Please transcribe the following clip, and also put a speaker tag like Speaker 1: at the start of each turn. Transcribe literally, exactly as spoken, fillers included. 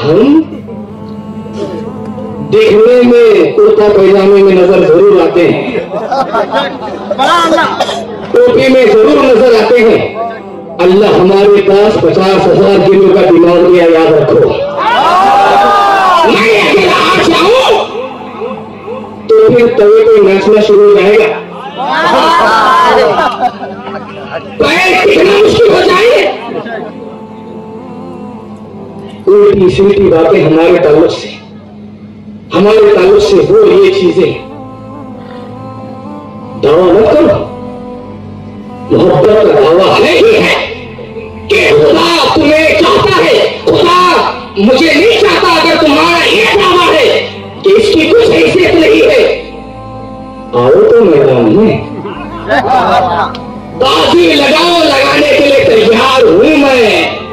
Speaker 1: हम देखने में कुर्ता पैजामे में नजर जरूर आते हैं, टोपी में जरूर नजर आते हैं। अल्लाह हमारे पास पचास हजार किलो का दिमाग दिया, याद रखो। मैं अकेला आ जाऊं तो फिर तवे पे नाचना शुरू हो जाएगा, पैर टिकना मुश्किल हो जाएंगे। उल्टी सीधी बातें हमारे ताल्लुक से हमारे ताल्लुक से हो ये चीजें दावा मत करो। मोहब्बत का दावा है ही है कि खुदा तुम्हें चाहता है, खुदा मुझे नहीं चाहता। अगर तुम्हारा ये दावा है कि इसकी कुछ हैसियत नहीं है, आओ तो मैदान में बाजी लगाओ, लगाने के लिए तैयार हूं मैं।